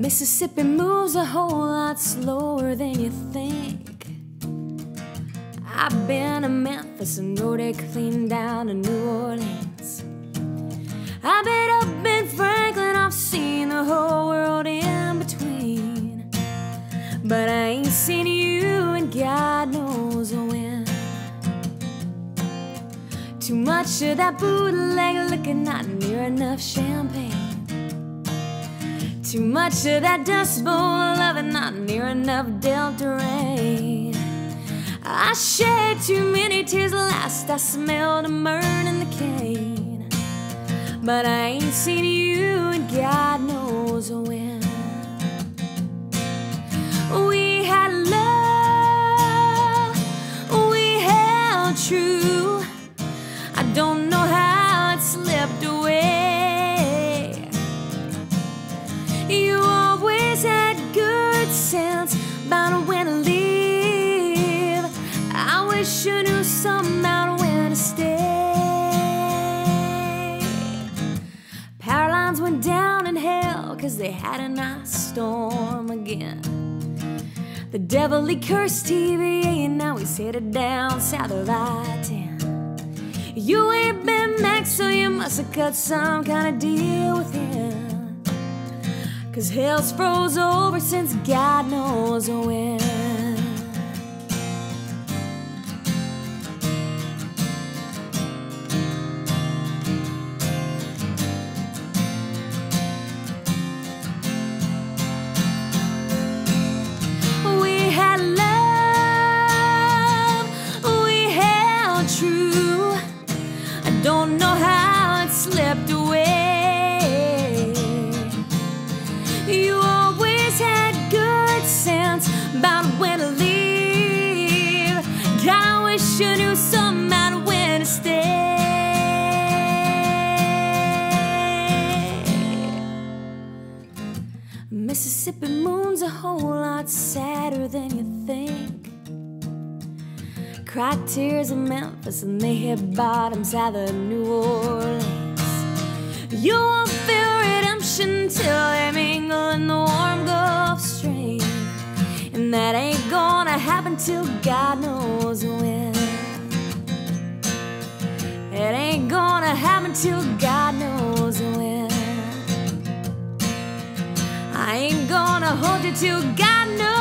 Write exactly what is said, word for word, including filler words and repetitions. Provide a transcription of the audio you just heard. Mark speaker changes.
Speaker 1: Mississippi moves a whole lot slower than you think. I've been to Memphis and rode it clean down to New Orleans. I've been up in Franklin, I've seen the whole world in between. But I ain't seen you and God knows when. Too much of that bootleg liquor, not near enough champagne. Too much of that Dust Bowl loving, not near enough Delta rain. I shed too many tears last I smelled a burn in the cane. But I ain't seen you and God knows when. We had love, we held true. I don't know how it slipped away. You always had good sense about when to leave. I wish you knew something about when to stay. Power lines went down in hell 'cause they had a nice storm again. The devil, he cursed T V, and now he's headed down south of I ten. You ain't been back, so you must have cut some kind of deal with him. 'Cause hell's froze over since God knows when. We had love, we held true. I don't know how it slipped away. You always had good sense about when to leave. God, I wish you knew something about when to stay. Mississippi moon's a whole lot sadder than you think. Cried tears in Memphis and they hit bottom south of New Orleans. You won't feel redemption till they mingle in the warm Gulf Stream. And that ain't gonna happen till God knows when. It ain't gonna happen till God knows when. I ain't gonna hold you till God knows